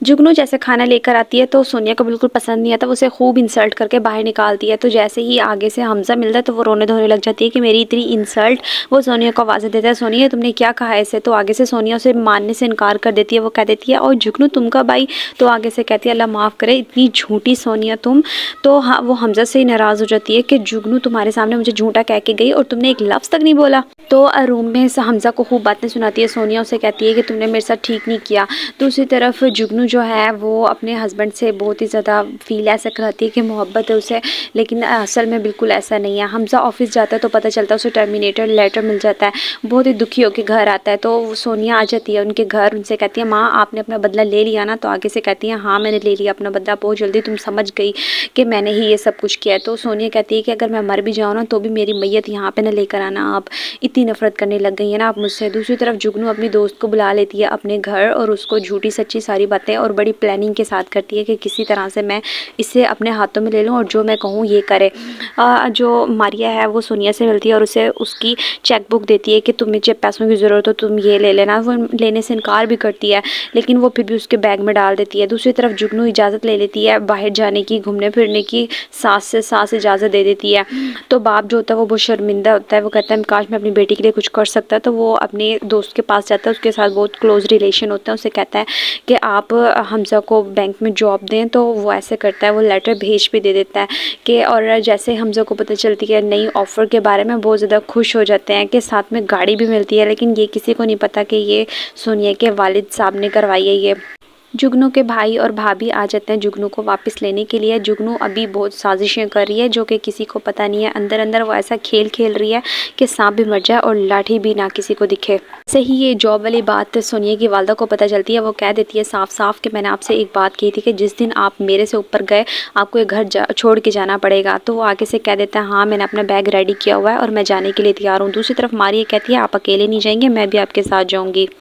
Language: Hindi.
जुगनू जैसे खाना लेकर आती है तो सोनिया को बिल्कुल पसंद नहीं आता, वो उसे खूब इंसल्ट करके बाहर निकालती है। तो जैसे ही आगे से हमज़ा मिलता है तो वो रोने धोने लग जाती है कि मेरी इतनी इंसल्ट। वो सोनिया को आवाज़ देता है, सोनिया तुमने क्या कहा ऐसे। तो आगे से सोनिया उसे मानने से इनकार कर देती है। वो कह देती है और जुगनू तुम कब आई। तो आगे से कहती है अल्लाह माफ़ करे इतनी झूठी सोनिया तुम। तो हाँ, वो हमज़ा से ही नाराज़ हो जाती है कि जुगनू तुम्हारे सामने मुझे झूठा कह के गई और तुमने एक लफ्ज़ तक नहीं बोला। तो रूम में हमज़ा को खूब बातें सुनाती है। सोनिया उसे कहती है कि तुमने मेरे साथ ठीक नहीं किया। दूसरी तरफ जुगनू जो है वो अपने हस्बैंड से बहुत ही ज़्यादा फील ऐसा कराती है कि मोहब्बत है उसे, लेकिन असल में बिल्कुल ऐसा नहीं है। हमज़ा ऑफिस जाता है तो पता चलता है उसे टर्मिनेटर लेटर मिल जाता है। बहुत ही दुखी होकर घर आता है तो सोनिया आ जाती है उनके घर, उनसे कहती है माँ आपने अपना बदला ले लिया ना। तो आगे से कहती है हाँ मैंने ले लिया अपना बदला, बहुत जल्दी तुम समझ गई कि मैंने ही ये सब कुछ किया है। तो सोनिया कहती है कि अगर मैं मर भी जाऊँ ना तो भी मेरी मैयत यहाँ पे ना लेकर आना, आप इतनी नफरत करने लग गई है ना आप मुझसे। दूसरी तरफ जुगनू अपनी दोस्त को बुला लेती है अपने घर और उसको झूठी सच्ची सारी बातें और बड़ी प्लानिंग के साथ करती है कि किसी तरह से मैं इसे अपने हाथों में ले लूँ और जो मैं कहूँ ये करे। जो मारिया है वो सोनिया से मिलती है और उसे उसकी चेक बुक देती है कि तुम्हें जब पैसों की ज़रूरत हो तुम ये ले लेना। वो लेने से इनकार भी करती है लेकिन वो फिर भी उसके बैग में डाल देती है। दूसरी तरफ जुगनू इजाज़त ले लेती है बाहर जाने की, घूमने फिरने की, सास से सास इजाज़त दे देती है। तो बाप जो होता है वो बहुत शर्मिंदा होता है, वो कहता है काश मैं अपनी बेटी के लिए कुछ कर सकता। तो वो अपने दोस्त के पास जाता है, उसके साथ बहुत क्लोज रिलेशन होता है। उसे कहता है कि आप हमज़ा को बैंक में जॉब दें। तो वो ऐसे करता है, वो लेटर भेज भी दे देता है कि और जैसे हमज़ा को पता चलती है नई ऑफ़र के बारे में बहुत ज़्यादा खुश हो जाते हैं कि साथ में गाड़ी भी मिलती है। लेकिन ये किसी को नहीं पता कि ये सोनिया के वालिद साहब ने करवाई है। ये जुगनू के भाई और भाभी आ जाते हैं जुगनू को वापस लेने के लिए। जुगनू अभी बहुत साजिशें कर रही है जो कि किसी को पता नहीं है। अंदर अंदर वो ऐसा खेल खेल रही है कि सांप भी मर जाए और लाठी भी ना किसी को दिखे। सही ये जॉब वाली बात सोनिया की वालदा को पता चलती है। वो कह देती है साफ साफ कि मैंने आपसे एक बात की थी कि जिस दिन आप मेरे से ऊपर गए आपको ये घर छोड़ के जाना पड़ेगा। तो वो आगे से कह देता है हाँ मैंने अपना बैग रेडी किया हुआ है और मैं जाने के लिए तैयार हूँ। दूसरी तरफ मारिया कहती है आप अकेले नहीं जाएंगे, मैं भी आपके साथ जाऊँगी।